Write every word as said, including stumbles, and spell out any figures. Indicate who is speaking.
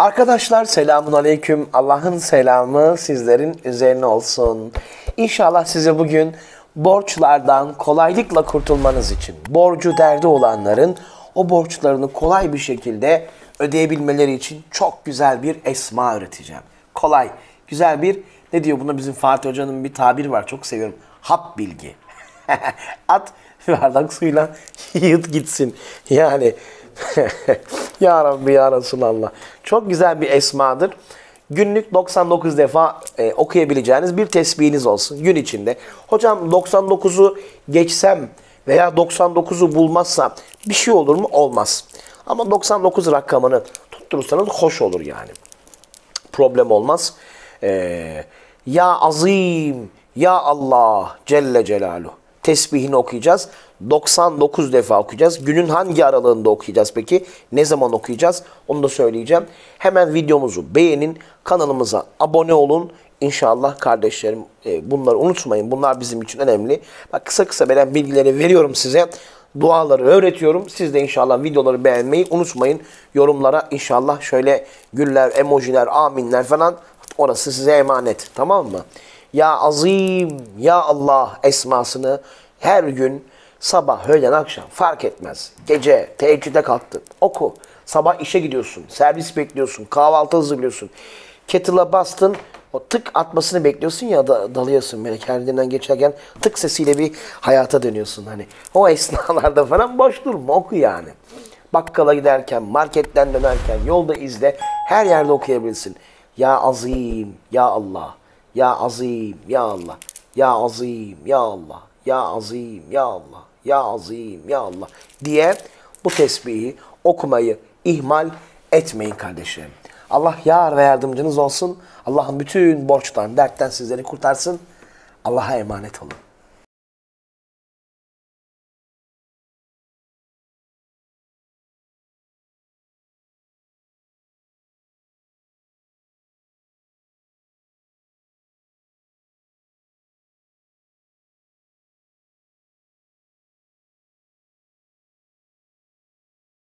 Speaker 1: Arkadaşlar selamun aleyküm. Allah'ın selamı sizlerin üzerine olsun. İnşallah size bugün borçlardan kolaylıkla kurtulmanız için, borcu derdi olanların o borçlarını kolay bir şekilde ödeyebilmeleri için çok güzel bir esma öğreteceğim. Kolay, güzel bir, ne diyor buna, bizim Fatih Hoca'nın bir tabiri var, çok seviyorum. Hap bilgi. At bardak suyla yığıt gitsin. Yani Ya Rabbi ya Resulallah. Çok güzel bir esmadır. Günlük doksan dokuz defa e, okuyabileceğiniz bir tesbihiniz olsun gün içinde. Hocam doksan dokuzu geçsem veya doksan dokuzu bulmazsam bir şey olur mu? Olmaz. Ama doksan dokuz rakamını tutturursanız hoş olur yani. Problem olmaz. Ee, ya Azim, Ya Allah Celle Celaluhu. Tesbihini okuyacağız. doksan dokuz defa okuyacağız. Günün hangi aralığında okuyacağız peki? Ne zaman okuyacağız? Onu da söyleyeceğim. Hemen videomuzu beğenin. Kanalımıza abone olun. İnşallah kardeşlerim e, bunları unutmayın. Bunlar bizim için önemli. Bak, kısa kısa ben bilgileri veriyorum size. Duaları öğretiyorum. Siz de inşallah videoları beğenmeyi unutmayın. Yorumlara inşallah şöyle güller, emojiler, aminler falan, orası size emanet. Tamam mı? Ya Azim, Ya Allah esmasını her gün sabah, öğlen, akşam fark etmez. Gece, teheccüde kalktın, oku. Sabah işe gidiyorsun, servis bekliyorsun, kahvaltı hazırlıyorsun. Kettle'a bastın, o tık atmasını bekliyorsun ya da dalıyorsun böyle kendinden geçerken tık sesiyle bir hayata dönüyorsun hani. O esnalarda falan boş durma, oku yani. Bakkala giderken, marketten dönerken, yolda izle, her yerde okuyabilirsin. Ya Azim, Ya Allah. Ya Azim, Ya Allah. Ya Azim, Ya Allah. Ya Azim, Ya Allah. Ya Azim, Ya Allah diye bu tesbihi okumayı ihmal etmeyin kardeşlerim. Allah yar ve yardımcınız olsun. Allah'ın bütün borçtan, dertten sizleri kurtarsın. Allah'a emanet olun.